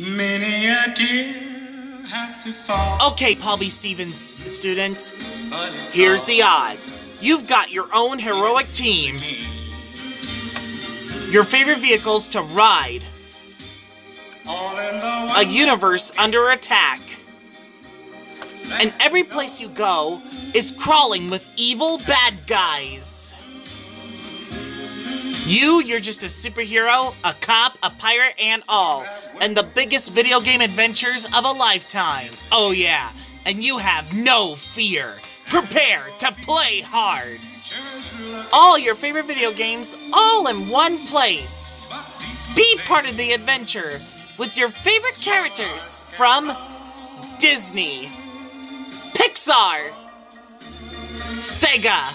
Many a tear has to fall. Okay, Paul B. Stevens students, here's the odds. You've got your own heroic team. Your favorite vehicles to ride. A universe under attack. And every place you go is crawling with evil bad guys. You're just a superhero, a cop, a pirate, and all. And the biggest video game adventures of a lifetime. Oh yeah, and you have no fear. Prepare to play hard. All your favorite video games, all in one place. Be part of the adventure with your favorite characters from Disney, Pixar, Sega,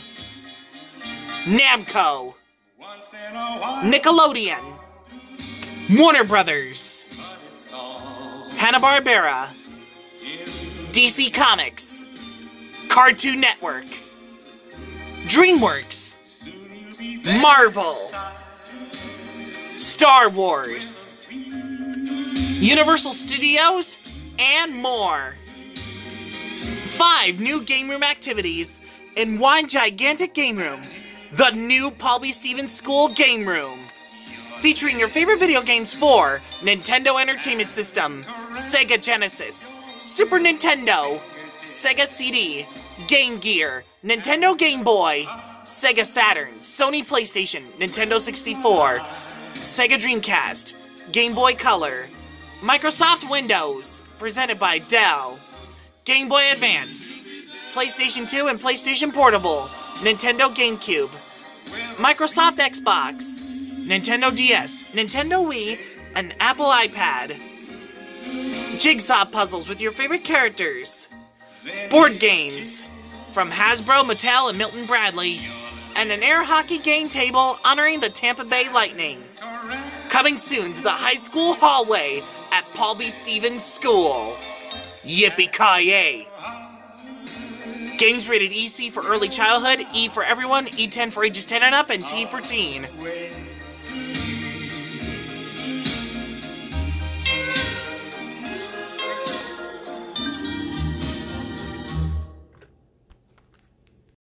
Namco, Nickelodeon, Warner Brothers, Hanna-Barbera, DC Comics, Cartoon Network, DreamWorks, Marvel, Star Wars, Universal Studios, and more. 5 new game room activities in one gigantic game room. The new Paul B. Stevens School Game Room. Featuring your favorite video games for Nintendo Entertainment System, Sega Genesis, Super Nintendo, Sega CD, Game Gear, Nintendo Game Boy, Sega Saturn, Sony PlayStation, Nintendo 64, Sega Dreamcast, Game Boy Color, Microsoft Windows, presented by Dell, Game Boy Advance, PlayStation 2 and PlayStation Portable, Nintendo GameCube, Microsoft Xbox, Nintendo DS, Nintendo Wii, and Apple iPad. Jigsaw puzzles with your favorite characters. Board games from Hasbro, Mattel, and Milton Bradley. And an air hockey game table honoring the Tampa Bay Lightning. Coming soon to the high school hallway at Paul B. Stevens School. Yippie-ki-yay! Games rated EC for early childhood, E for everyone, E10 for ages 10 and up, and T for teen.